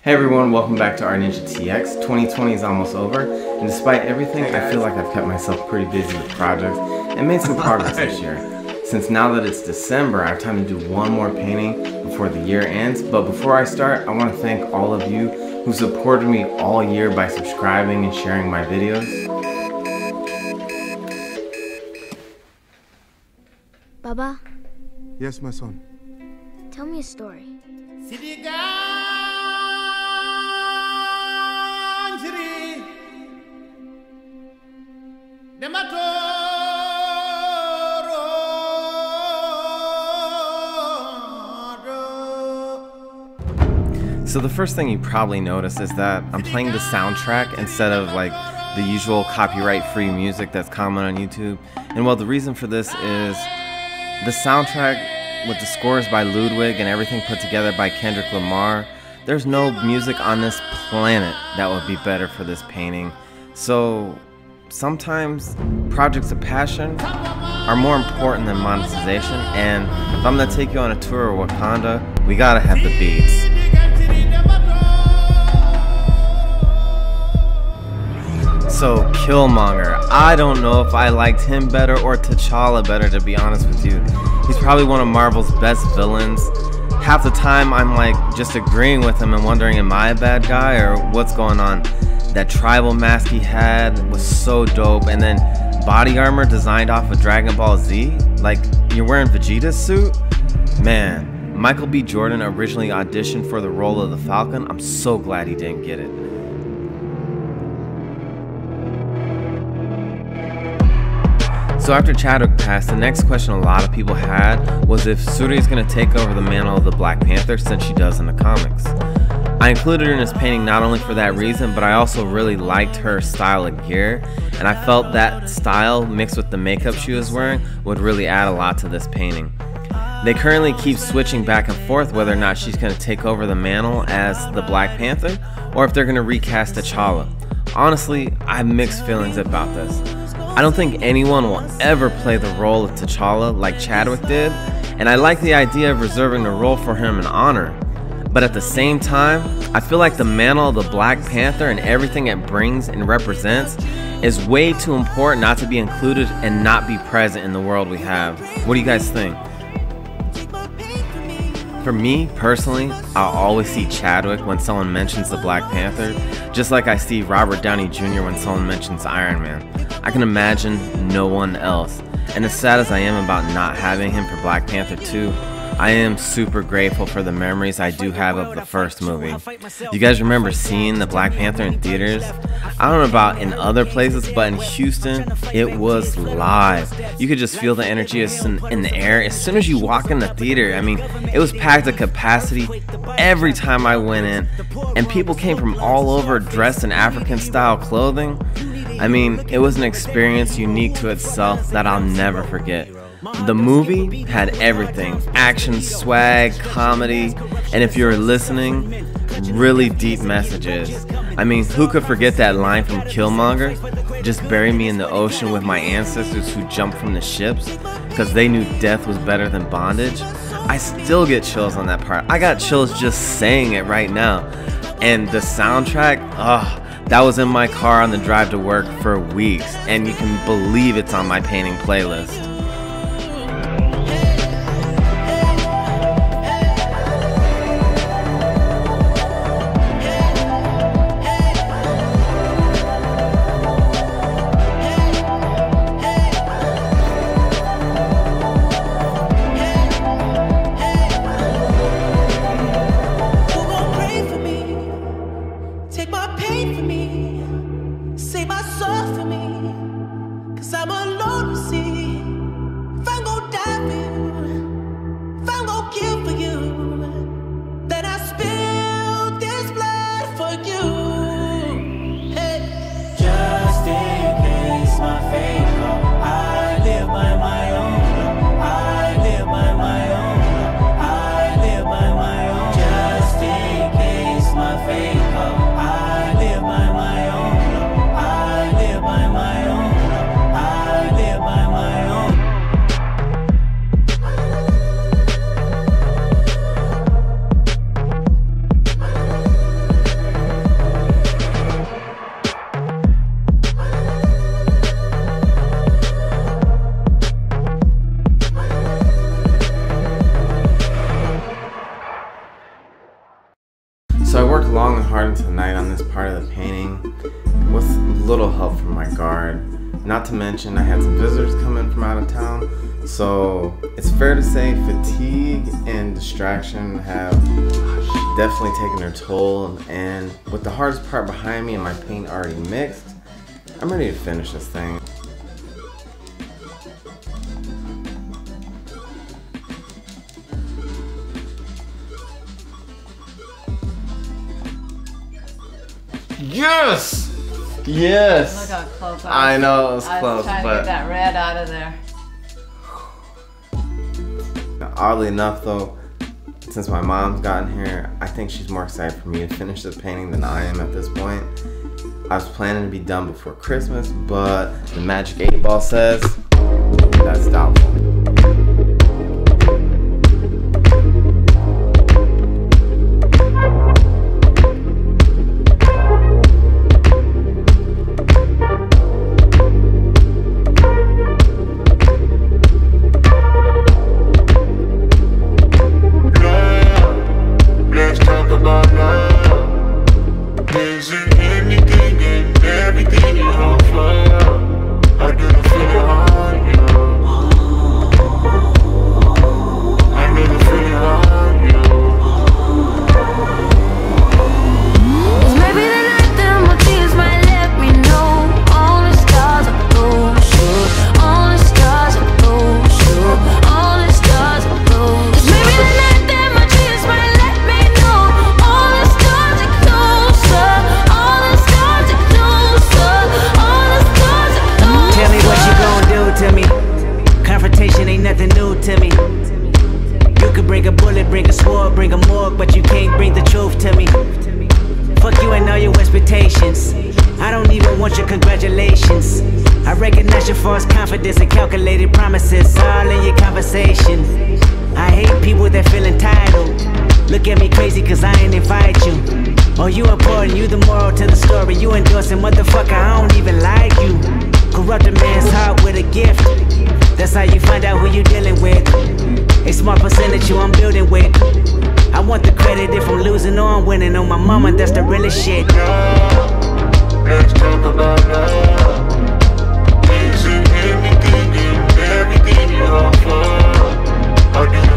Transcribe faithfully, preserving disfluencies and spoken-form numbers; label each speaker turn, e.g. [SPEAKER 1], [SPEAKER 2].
[SPEAKER 1] Hey everyone, welcome back to Art Ninja T X. twenty twenty is almost over, and despite everything, I feel like I've kept myself pretty busy with projects and made some progress this year. Since now that it's December, I have time to do one more painting before the year ends, but before I start, I want to thank all of you who supported me all year by subscribing and sharing my videos.
[SPEAKER 2] Baba?
[SPEAKER 3] Yes, my son.
[SPEAKER 2] Tell me a story.
[SPEAKER 1] So the first thing you probably notice is that I'm playing the soundtrack instead of like the usual copyright-free music that's common on YouTube. And well, the reason for this is the soundtrack with the scores by Ludwig and everything put together by Kendrick Lamar. There's no music on this planet that would be better for this painting. So sometimes projects of passion are more important than monetization, and if I'm gonna take you on a tour of Wakanda, we gotta have the beats. So Killmonger, I don't know if I liked him better or T'Challa better, to be honest with you. He's probably one of Marvel's best villains. Half the time I'm like just agreeing with him and wondering, am I a bad guy or what's going on? That tribal mask he had was so dope, and then body armor designed off of Dragon Ball Z? Like, you're wearing Vegeta's suit? Man, Michael B. Jordan originally auditioned for the role of the Falcon. I'm so glad he didn't get it. So after Chadwick passed, the next question a lot of people had was if Shuri is going to take over the mantle of the Black Panther, since she does in the comics. I included her in this painting not only for that reason, but I also really liked her style of gear, and I felt that style mixed with the makeup she was wearing would really add a lot to this painting. They currently keep switching back and forth whether or not she's going to take over the mantle as the Black Panther, or if they're going to recast Tchalla. Honestly, I have mixed feelings about this. I don't think anyone will ever play the role of T'Challa like Chadwick did, and I like the idea of reserving the role for him in honor. But at the same time, I feel like the mantle of the Black Panther and everything it brings and represents is way too important not to be included and not be present in the world we have. What do you guys think? For me, personally, I'll always see Chadwick when someone mentions the Black Panther, just like I see Robert Downey Junior when someone mentions Iron Man. I can imagine no one else. And as sad as I am about not having him for Black Panther two, I am super grateful for the memories I do have of the first movie. You guys remember seeing the Black Panther in theaters? I don't know about in other places, but in Houston, it was live. You could just feel the energy in, in the air as soon as you walk in the theater. I mean, it was packed to capacity every time I went in, and people came from all over dressed in African style clothing. I mean, it was an experience unique to itself that I'll never forget. The movie had everything: action, swag, comedy, and if you're listening, really deep messages. I mean, who could forget that line from Killmonger? Just bury me in the ocean with my ancestors who jumped from the ships because they knew death was better than bondage. I still get chills on that part. I got chills just saying it right now. And the soundtrack, ugh. That was in my car on the drive to work for weeks, and you can believe it's on my painting playlist. So I worked long and hard into the night on this part of the painting with little help from my guard. Not to mention I had some visitors come in from out of town. So it's fair to say fatigue and distraction have definitely taken their toll, and with the hardest part behind me and my paint already mixed, I'm ready to finish this thing. Yes! Yes!
[SPEAKER 3] Look how close I was.
[SPEAKER 1] I know it was
[SPEAKER 3] I
[SPEAKER 1] close,
[SPEAKER 3] was trying
[SPEAKER 1] but
[SPEAKER 3] to get that red out of there.
[SPEAKER 1] Oddly enough though, since my mom's gotten here, I think she's more excited for me to finish the painting than I am at this point. I was planning to be done before Christmas, but the magic eight ball says that's doubtful.
[SPEAKER 4] Congratulations. I recognize your false confidence and calculated promises all in your conversation. I hate people that feel entitled. Look at me crazy cause I ain't invite you. Oh, you important, you the moral to the story. You endorsing, motherfucker, I don't even like you. Corrupt a man's heart with a gift. That's how you find out who you dealing with. A smart percentage you I'm building with. I want the credit if I'm losing or I'm winning. On my mama, that's the realest shit.
[SPEAKER 5] Let's talk about love. Is it anything and everything you offer? How do you